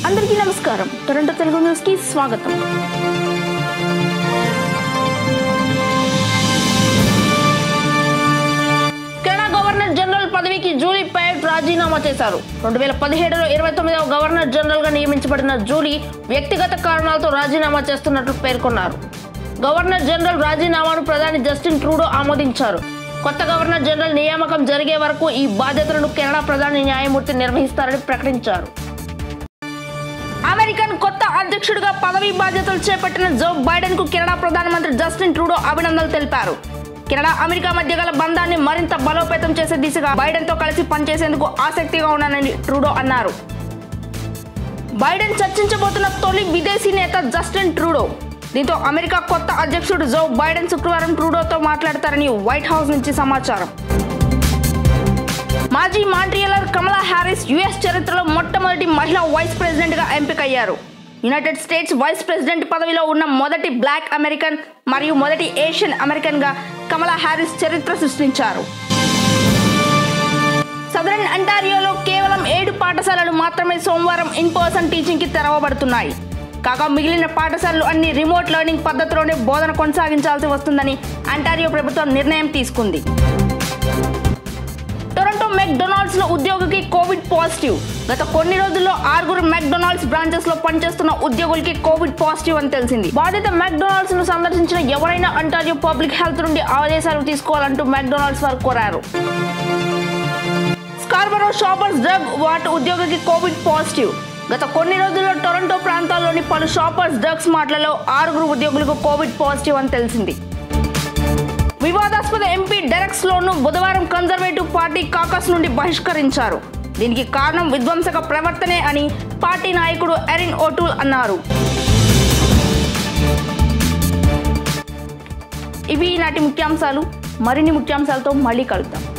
అందరికీ నమస్కారం. Toronto Telugu news కి స్వాగతం. కెనడా గవర్నర్ జనరల్ పదవికి జూలీ పైట్ రాజీనామా చేశారు. 2017లో 29వ గవర్నర్ జనరల్ గా నియమించబడిన జూలీ వ్యక్తిగత కారణాలతో రాజీనామా చేస్తున్నట్లు పేర్కొన్నారు. గవర్నర్ జనరల్ రాజీనామాను ప్రధాని జస్టిన్ ట్రూడో ఆమోదించారు. కొత్త గవర్నర్ జనరల్ నియామకం జరిగే వరకు ఈ బాధ్యతలను కెనడా ప్రధాన న్యాయమూర్తి నిర్వహిస్తారని ప్రకటించారు. అమెరికన్ కొత్త అధ్యక్షుడిగా పదవీ బాధ్యతలు చేపట్టిన జో బైడెన్ కు కెనడా ప్రధానమంత్రి జస్టిన్ ట్రూడో అభినందనలు తెలిపారు. కెనడా అమెరికా మధ్య గల బంధాన్ని మరింత బలోపేతం చేసే దిశగా బైడెన్ తో కలిసి పనిచేసేందుకు ఆసక్తిగా ఉన్నానని ట్రూడో అన్నారు. బైడెన్ చర్చించబోతున్న తొలి విదేశీ నేత జస్టిన్ ట్రూడో. దీంతో అమెరికా కొత్త అధ్యక్షుడు జో బైడెన్ శుక్రవారం ట్రూడోతో మాట్లాడతారని వైట్ హౌస్ నుంచి సమాచారం. మాజీ మాంట్రియలర్ కమలా హ్యారిస్ యుఎస్ చరిత్రలో మొట్టమొదటి మహిళా వైస్ ప్రెసిడెంట్ గా ఎంపికయ్యారు. యునైటెడ్ స్టేట్స్ వైస్ ప్రెసిడెంట్ పదవిలో ఉన్న మొదటి బ్లాక్ అమెరికన్ మరియు మొదటి ఏషియన్ అమెరికన్ గా కమలా హ్యారిస్ చరిత్ర సృష్టించారు. సదరన్ అంటారియోలో కేవలం 7 పాఠశాలలు మాత్రమే సోమవారం ఇన్ పర్సన్ టీచింగ్ కి తెరవబడుతున్నాయి. కాగా మిగిలిన పాఠశాలలు అన్ని రిమోట్ లెర్నింగ్ పద్ధతిలోనే బోధన కొనసాగించాల్సి వస్తుందని అంటారియో ప్రభుత్వం నిర్ణయం తీసుకుంది. టొరంటో మెక్డొనాల్డ్స్ లో ఉద్యోగికి కోవిడ్ పాజిటివ్. గత కొన్ని రోజుల్లో 6 మెక్డొనాల్డ్స్ బ్రాంచెస్ లో పనిచేస్తున్న ఉద్యోగులకి కోవిడ్ పాజిటివ్ అని తెలిసింది. బాధిత మెక్డొనాల్డ్స్ ను సందర్శించిన ఎవరైనా అంటారియో పబ్లిక్ హెల్త్ నుండి ఆదేశాలు తీసుకోవాలంటూ మెక్డొనాల్డ్స్ వారు కోరారు. స్కార్బరో షాపర్స్ డ్రగ్ వార్డ్ ఉద్యోగికి కోవిడ్ పాజిటివ్. గత కొన్ని రోజుల్లో టొరంటో ప్రాంతాల్లోని పలు షాపర్స్ డ్రగ్స్ మార్ట్లలో 6 ఉద్యోగులకు కోవిడ్ పాజిటివ్ అని తెలిసింది. వివాదాస్పద ఎంపీ డెరెక్ స్లోను బుధవారం కన్జర్వేటివ్ పార్టీ కాకస్ నుండి బహిష్కరించారు. దీనికి కారణం విధ్వంసక ప్రవర్తనే అని పార్టీ నాయకుడు ఎరిన్ ఓటూల్ అన్నారు. ఇవి ఈనాటి ముఖ్యాంశాలు. మరిన్ని ముఖ్యాంశాలతో మళ్ళీ కలుద్దాం.